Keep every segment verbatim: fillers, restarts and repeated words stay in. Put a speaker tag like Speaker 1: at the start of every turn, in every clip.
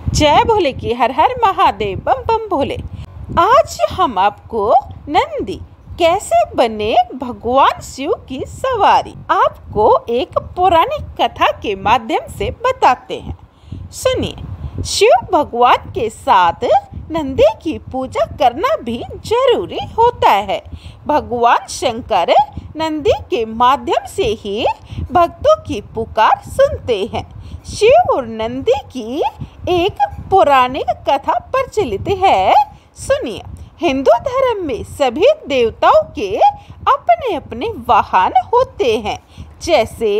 Speaker 1: जय भोले की हर हर महादेव बम बम भोले। आज हम आपको नंदी कैसे बने भगवान शिव की सवारी आपको एक पौराणिक कथा के माध्यम से बताते हैं। सुनिए। शिव भगवान के साथ नंदी की पूजा करना भी जरूरी होता है। भगवान शंकर नंदी के माध्यम से ही भक्तों की पुकार सुनते हैं। शिव और नंदी की एक पौराणिक कथा प्रचलित है। सुनिए। हिंदू धर्म में सभी देवताओं के अपने अपने वाहन होते हैं। जैसे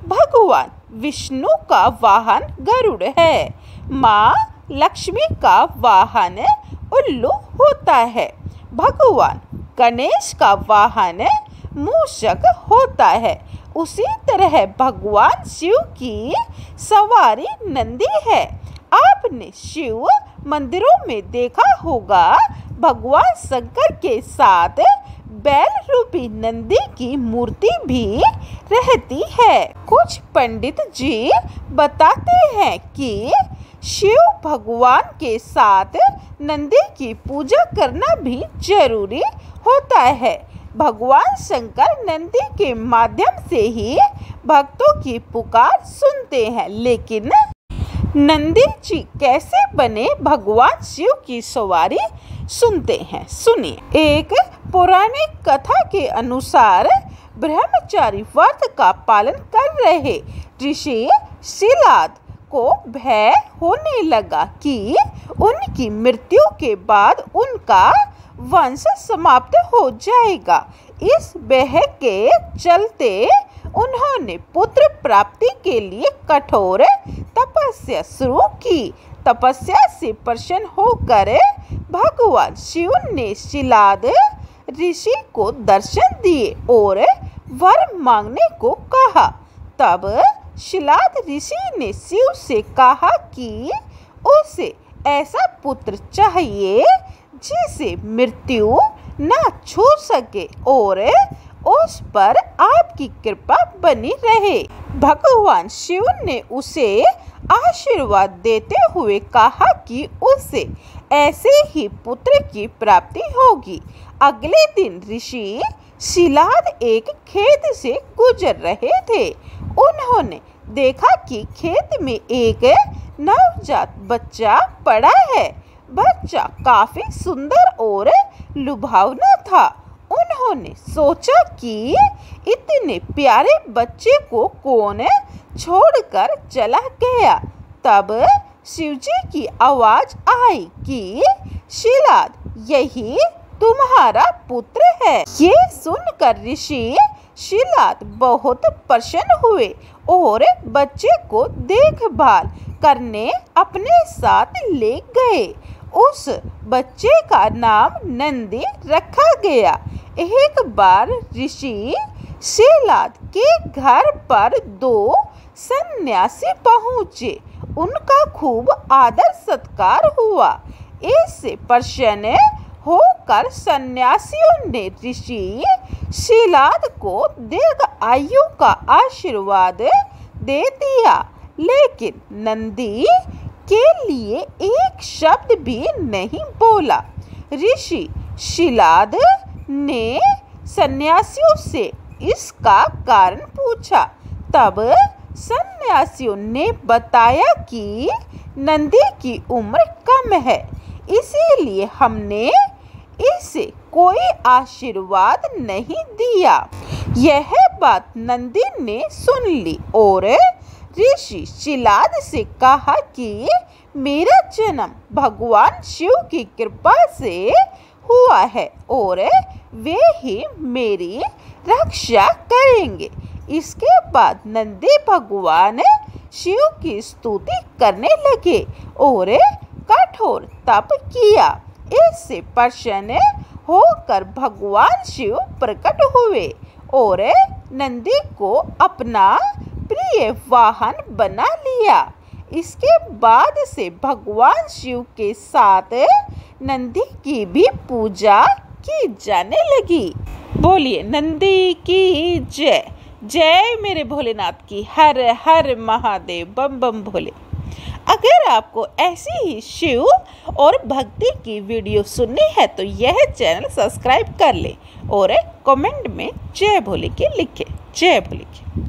Speaker 1: भगवान विष्णु का वाहन गरुड़ है, माँ लक्ष्मी का वाहन उल्लू होता है, भगवान गणेश का वाहन मूषक होता है। उसी तरह भगवान शिव की सवारी नंदी है। आपने शिव मंदिरों में देखा होगा भगवान शंकर के साथ बैल रूपी नंदी की मूर्ति भी रहती है। कुछ पंडित जी बताते हैं कि शिव भगवान के साथ नंदी की पूजा करना भी जरूरी होता है। भगवान शंकर नंदी के माध्यम से ही भक्तों की पुकार सुनते हैं। लेकिन नंदी जी कैसे बने भगवान शिव की सवारी सुनते हैं। सुनिए। एक पौराणिक कथा के अनुसार ब्रह्मचारी व्रत का पालन कर रहे ऋषि शिलाद को भय होने लगा कि उनकी मृत्यु के बाद उनका वंश समाप्त हो जाएगा। इस भय के चलते उन्होंने पुत्र प्राप्ति के लिए कठोर तपस्या शुरू की। तपस्या से प्रसन्न होकर भगवान शिव ने शिलाद ऋषि को दर्शन दिए और वर मांगने को कहा। तब शिलाद ऋषि ने शिव से कहा कि उसे ऐसा पुत्र चाहिए जिसे मृत्यु न छू सके और उस पर आपकी कृपा बनी रहे। भगवान शिव ने उसे आशीर्वाद देते हुए कहा कि उसे ऐसे ही पुत्र की प्राप्ति होगी। अगले दिन ऋषि शिलाद एक खेत से गुजर रहे थे। उन्होंने देखा कि खेत में एक नवजात बच्चा पड़ा है। बच्चा काफी सुंदर और लुभावना था। उन्होंने सोचा कि इतने प्यारे बच्चे को कौन छोड़कर चला गया। तब शिवजी की आवाज आई कि शिलाद यही तुम्हारा पुत्र है। ये सुनकर ऋषि शिलाद बहुत प्रसन्न हुए और बच्चे को देखभाल करने अपने साथ ले गए। उस बच्चे का नाम नंदी रखा गया। एक बार ऋषि शिलाद के घर पर दो सन्यासी पहुँचे। उनका खूब आदर सत्कार हुआ। इससे प्रसन्न होकर सन्यासियों ने ऋषि शिलाद को दीर्घ आयु का आशीर्वाद दे दिया। लेकिन नंदी के लिए एक शब्द भी नहीं बोला। ऋषि शिलाद ने सन्यासियों से इसका कारण पूछा। तब सन्यासियों ने बताया कि नंदी की उम्र कम है, इसीलिए हमने इसे कोई आशीर्वाद नहीं दिया। यह बात नंदी ने सुन ली और ऋषि शिलाद से कहा कि मेरा जन्म भगवान शिव की कृपा से हुआ है और वे ही मेरी रक्षा करेंगे। इसके बाद नंदी भगवान शिव की स्तुति करने लगे और कठोर तप किया। इससे प्रसन्न होकर भगवान शिव प्रकट हुए और नंदी को अपना प्रिय वाहन बना लिया। इसके बाद से भगवान शिव के साथ नंदी की भी पूजा की जाने लगी। बोलिए नंदी की जय। जय मेरे भोलेनाथ की हर हर महादेव बम बम भोले। अगर आपको ऐसी ही शिव और भक्ति की वीडियो सुननी है तो यह चैनल सब्सक्राइब कर ले और कमेंट में जय भोले के लिखे। जय भोले के।